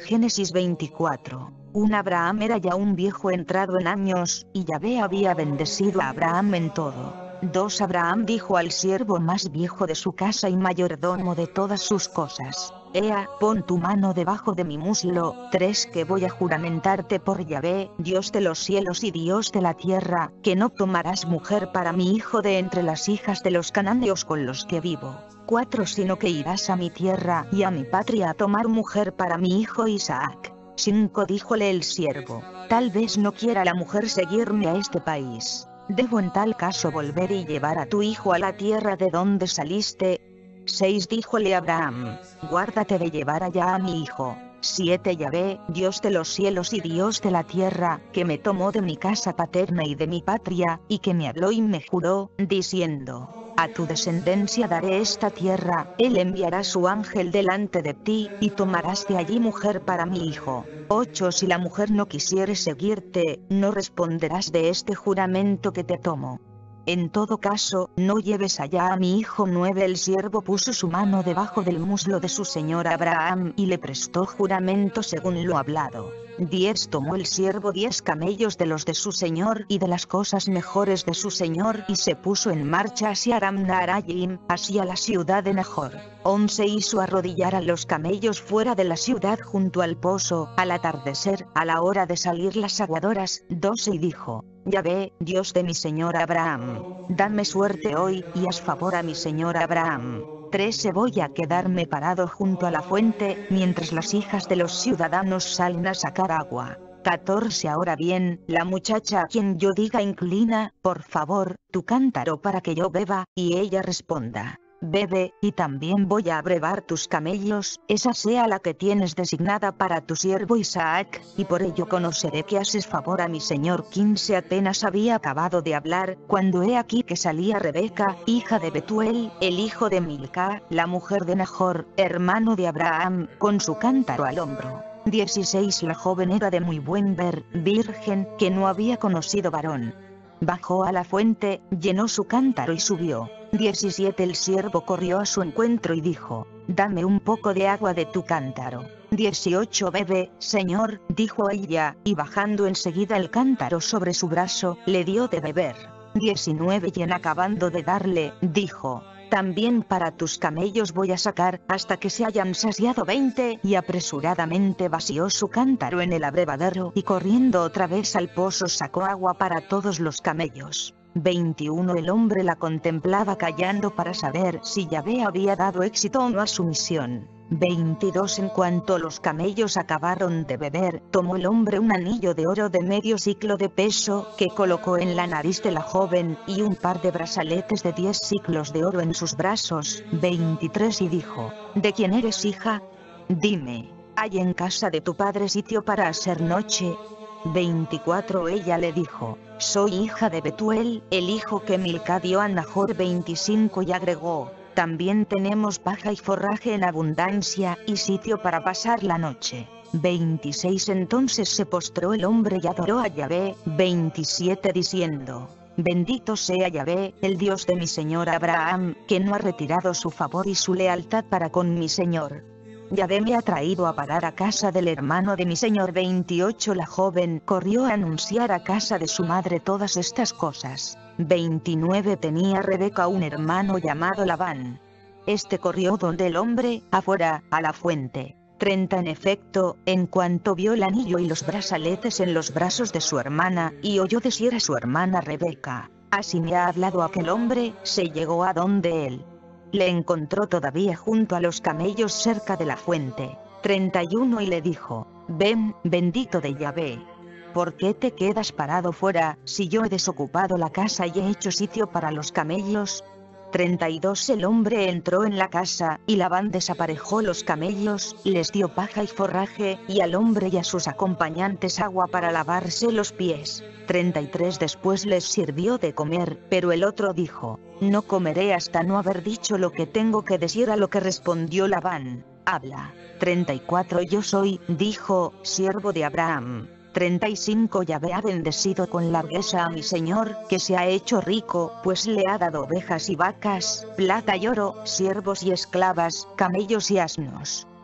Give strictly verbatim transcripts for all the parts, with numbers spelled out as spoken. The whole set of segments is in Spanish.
Génesis veinticuatro. Un Abraham era ya un viejo entrado en años, y Yahvé había bendecido a Abraham en todo. dos Abraham dijo al siervo más viejo de su casa y mayordomo de todas sus cosas: Ea, pon tu mano debajo de mi muslo. tres Que voy a juramentarte por Yahvé, Dios de los cielos y Dios de la tierra, que no tomarás mujer para mi hijo de entre las hijas de los cananeos con los que vivo. cuatro Sino que irás a mi tierra y a mi patria a tomar mujer para mi hijo Isaac. cinco Díjole el siervo: tal vez no quiera la mujer seguirme a este país. ¿Debo en tal caso volver y llevar a tu hijo a la tierra de donde saliste? seis Díjole Abraham: guárdate de llevar allá a mi hijo. siete Yahvé, Dios de los cielos y Dios de la tierra, que me tomó de mi casa paterna y de mi patria, y que me habló y me juró, diciendo: a tu descendencia daré esta tierra, él enviará su ángel delante de ti, y tomarás de allí mujer para mi hijo. ocho Si la mujer no quisiere seguirte, no responderás de este juramento que te tomo. En todo caso, no lleves allá a mi hijo. nueve El siervo puso su mano debajo del muslo de su señor Abraham y le prestó juramento según lo hablado. diez Tomó el siervo diez camellos de los de su señor y de las cosas mejores de su señor y se puso en marcha hacia Aram Naharayim, hacia la ciudad de Nahor. once Hizo arrodillar a los camellos fuera de la ciudad junto al pozo, al atardecer, a la hora de salir las aguadoras. doce Y dijo: Yahvé, Dios de mi señor Abraham, dame suerte hoy, y haz favor a mi señor Abraham. trece Voy a quedarme parado junto a la fuente, mientras las hijas de los ciudadanos salen a sacar agua. catorce Ahora bien, la muchacha a quien yo diga: inclina, por favor, tu cántaro para que yo beba, y ella responda: bebe, y también voy a abrevar tus camellos, esa sea la que tienes designada para tu siervo Isaac, y por ello conoceré que haces favor a mi señor. quince Apenas había acabado de hablar, cuando he aquí que salía Rebeca, hija de Betuel, el hijo de Milca, la mujer de Nahor, hermano de Abraham, con su cántaro al hombro. dieciséis La joven era de muy buen ver, virgen, que no había conocido varón. Bajó a la fuente, llenó su cántaro y subió. diecisiete El siervo corrió a su encuentro y dijo: dame un poco de agua de tu cántaro. dieciocho Bebe, señor, dijo ella, y bajando enseguida el cántaro sobre su brazo, le dio de beber. diecinueve Y en acabando de darle, dijo: también para tus camellos voy a sacar, hasta que se hayan saciado veinte, y apresuradamente vació su cántaro en el abrevadero, y corriendo otra vez al pozo sacó agua para todos los camellos. veintiuno El hombre la contemplaba callando para saber si Yahvé había dado éxito o no a su misión. veintidós En cuanto los camellos acabaron de beber, tomó el hombre un anillo de oro de medio siclo de peso, que colocó en la nariz de la joven, y un par de brazaletes de diez siclos de oro en sus brazos. veintitrés Y dijo: ¿de quién eres hija? Dime, ¿hay en casa de tu padre sitio para hacer noche? veinticuatro Ella le dijo: soy hija de Betuel, el hijo que Milca dio a Nahor. veinticinco Y agregó: también tenemos paja y forraje en abundancia, y sitio para pasar la noche. veintiséis Entonces se postró el hombre y adoró a Yahvé. veintisiete Diciendo: bendito sea Yahvé, el Dios de mi señor Abraham, que no ha retirado su favor y su lealtad para con mi señor. Yahvé me ha traído a parar a casa del hermano de mi señor. veintiocho La joven corrió a anunciar a casa de su madre todas estas cosas. veintinueve Tenía Rebeca un hermano llamado Labán. Este corrió donde el hombre, afuera, a la fuente. treinta En efecto, en cuanto vio el anillo y los brazaletes en los brazos de su hermana, y oyó decir a su hermana Rebeca: así me ha hablado aquel hombre, se llegó a donde él. Le encontró todavía junto a los camellos cerca de la fuente. treinta y uno Y le dijo: ven, bendito de Yahvé. ¿Por qué te quedas parado fuera, si yo he desocupado la casa y he hecho sitio para los camellos? treinta y dos El hombre entró en la casa, y Labán desaparejó los camellos, les dio paja y forraje, y al hombre y a sus acompañantes agua para lavarse los pies. treinta y tres Después les sirvió de comer, pero el otro dijo: no comeré hasta no haber dicho lo que tengo que decir. A lo que respondió Labán: habla. treinta y cuatro Yo soy, dijo, siervo de Abraham. treinta y cinco Yahvé ha bendecido con largueza a mi señor, que se ha hecho rico, pues le ha dado ovejas y vacas, plata y oro, siervos y esclavas, camellos y asnos.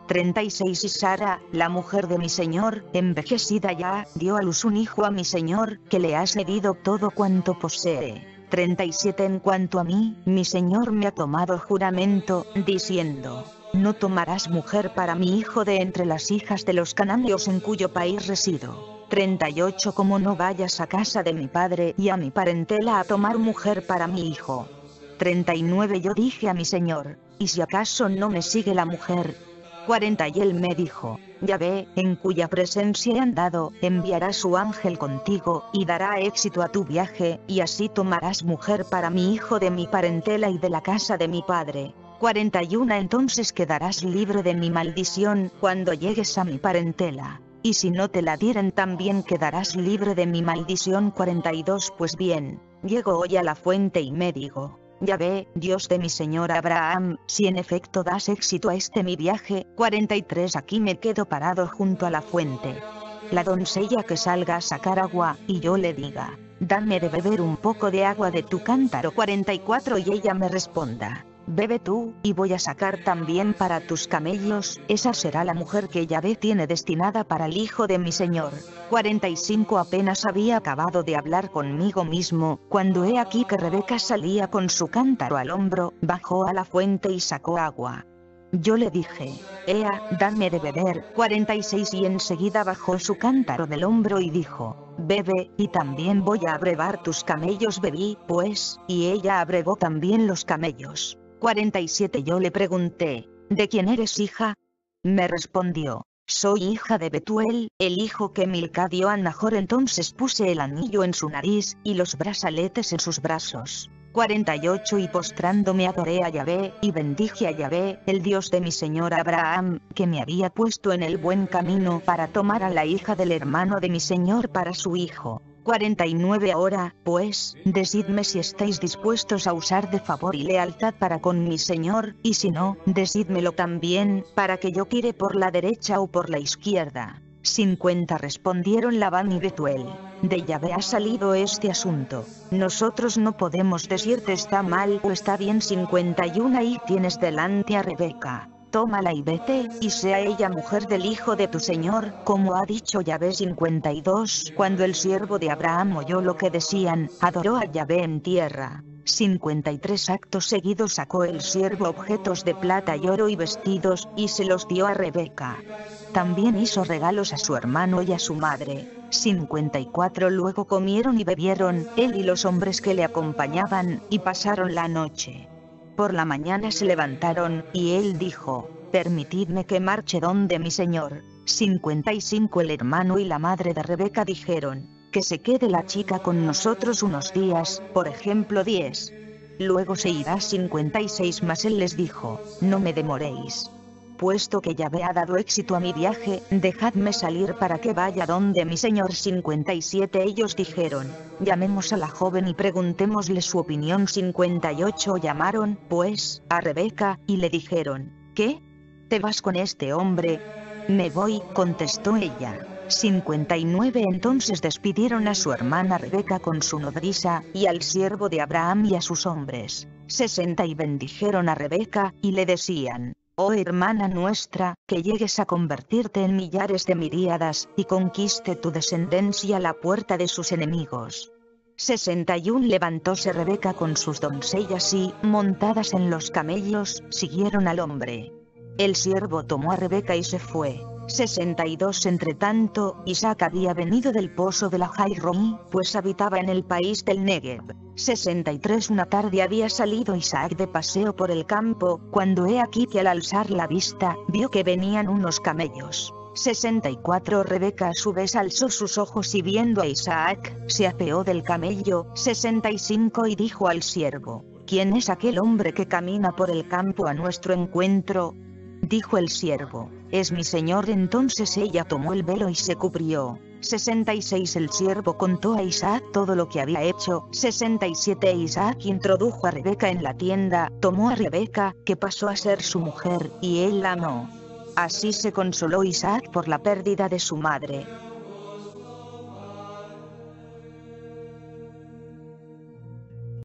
treinta y seis Y Sara, la mujer de mi señor, envejecida ya, dio a luz un hijo a mi señor, que le ha cedido todo cuanto posee. treinta y siete En cuanto a mí, mi señor me ha tomado juramento, diciendo: no tomarás mujer para mi hijo de entre las hijas de los cananeos en cuyo país resido. treinta y ocho Como no vayas a casa de mi padre y a mi parentela a tomar mujer para mi hijo. treinta y nueve Yo dije a mi señor: ¿y si acaso no me sigue la mujer? cuarenta Y él me dijo: Yahvé, en cuya presencia he andado, enviará su ángel contigo, y dará éxito a tu viaje, y así tomarás mujer para mi hijo de mi parentela y de la casa de mi padre. cuarenta y uno Entonces quedarás libre de mi maldición cuando llegues a mi parentela. Y si no te la dieren también quedarás libre de mi maldición. cuarenta y dos Pues bien, llego hoy a la fuente y me digo: Yahvé, Dios de mi señor Abraham, si en efecto das éxito a este mi viaje. cuarenta y tres Aquí me quedo parado junto a la fuente. La doncella que salga a sacar agua, y yo le diga: dame de beber un poco de agua de tu cántaro. cuarenta y cuatro Y ella me responda: bebe tú, y voy a sacar también para tus camellos. Esa será la mujer que Yahvé tiene destinada para el hijo de mi señor. cuarenta y cinco Apenas había acabado de hablar conmigo mismo, cuando he aquí que Rebeca salía con su cántaro al hombro, bajó a la fuente y sacó agua. Yo le dije: Ea, dame de beber. cuarenta y seis Y enseguida bajó su cántaro del hombro y dijo: bebe, y también voy a abrevar tus camellos. Bebí, pues, y ella abrevó también los camellos. cuarenta y siete Yo le pregunté: ¿de quién eres hija? Me respondió: soy hija de Betuel, el hijo que Milca dio a Nahor. Entonces puse el anillo en su nariz, y los brazaletes en sus brazos. cuarenta y ocho Y postrándome adoré a Yahvé, y bendije a Yahvé, el Dios de mi señor Abraham, que me había puesto en el buen camino para tomar a la hija del hermano de mi señor para su hijo. cuarenta y nueve Ahora, pues, decidme si estáis dispuestos a usar de favor y lealtad para con mi señor, y si no, decídmelo también, para que yo tire por la derecha o por la izquierda. cincuenta Respondieron Labán y Betuel: de Yahvé ha salido este asunto. Nosotros no podemos decirte está mal o está bien. cincuenta y uno Y tienes delante a Rebeca. Tómala y vete, y sea ella mujer del hijo de tu señor, como ha dicho Yahvé. cincuenta y dos Cuando el siervo de Abraham oyó lo que decían, adoró a Yahvé en tierra. cincuenta y tres Acto seguido sacó el siervo objetos de plata y oro y vestidos, y se los dio a Rebeca. También hizo regalos a su hermano y a su madre. cincuenta y cuatro Luego comieron y bebieron, él y los hombres que le acompañaban, y pasaron la noche. Por la mañana se levantaron, y él dijo: permitidme que marche donde mi señor. cincuenta y cinco El hermano y la madre de Rebeca dijeron: que se quede la chica con nosotros unos días, por ejemplo diez. Luego se irá. cincuenta y seis Mas él les dijo: no me demoréis. Puesto que Yahvé ha dado éxito a mi viaje, dejadme salir para que vaya donde mi señor. cincuenta y siete Ellos dijeron: llamemos a la joven y preguntémosle su opinión. cincuenta y ocho Llamaron, pues, a Rebeca, y le dijeron: ¿qué? ¿Te vas con este hombre? Me voy, contestó ella. cincuenta y nueve Entonces despidieron a su hermana Rebeca con su nodriza, y al siervo de Abraham y a sus hombres. sesenta Y bendijeron a Rebeca, y le decían: oh hermana nuestra, que llegues a convertirte en millares de miríadas, y conquiste tu descendencia la puerta de sus enemigos. sesenta y uno Levantóse Rebeca con sus doncellas y, montadas en los camellos, siguieron al hombre. El siervo tomó a Rebeca y se fue. sesenta y dos Entre tanto, Isaac había venido del pozo de la Jai-Roi, pues habitaba en el país del Negev. sesenta y tres Una tarde había salido Isaac de paseo por el campo, cuando he aquí que al alzar la vista, vio que venían unos camellos. sesenta y cuatro Rebeca a su vez alzó sus ojos y viendo a Isaac, se apeó del camello. sesenta y cinco Y dijo al siervo: ¿quién es aquel hombre que camina por el campo a nuestro encuentro? Dijo el siervo: es mi señor. Entonces ella tomó el velo y se cubrió. sesenta y seis El siervo contó a Isaac todo lo que había hecho. sesenta y siete Isaac introdujo a Rebeca en la tienda, tomó a Rebeca, que pasó a ser su mujer, y él la amó. Así se consoló Isaac por la pérdida de su madre.